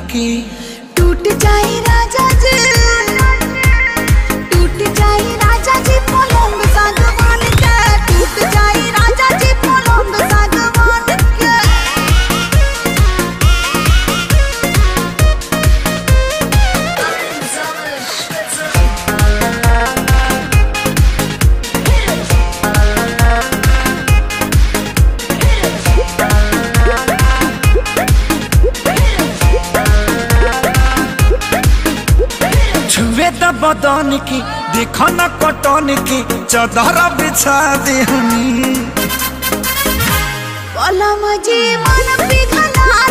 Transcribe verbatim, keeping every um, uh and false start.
की। टूट जाए राजा जी, टूट जाए राजा जी पलंग सागवान के, टूट जाए राजा जी पलंग सागवान के। छुए द बदन की देखो न कटन की, चादर बिछा दे हनी। पलम जी मन पिघला